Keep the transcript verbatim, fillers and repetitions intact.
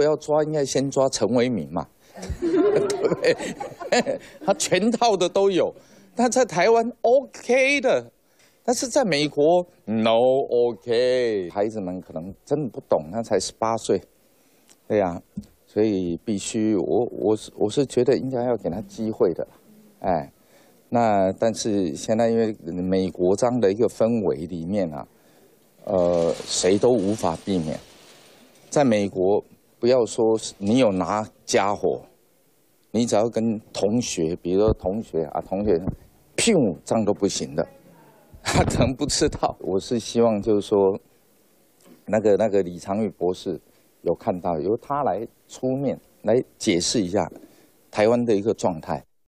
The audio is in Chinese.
要抓，应该先抓陈为民嘛，对不对？他全套的都有。但在台湾 OK 的，但是在美国 No OK。孩子们可能真的不懂，他才十八岁，对呀、啊，所以必须我我是我是觉得应该要给他机会的，哎。那但是现在因为美国这样的一个氛围里面啊，呃，谁都无法避免。在美国，不要说你有拿家伙，你只要跟同学，比如说同学啊，同学，屁股这样都不行的，他可能不知道。我是希望就是说，那个那个李长宇博士有看到，由他来出面来解释一下台湾的一个状态。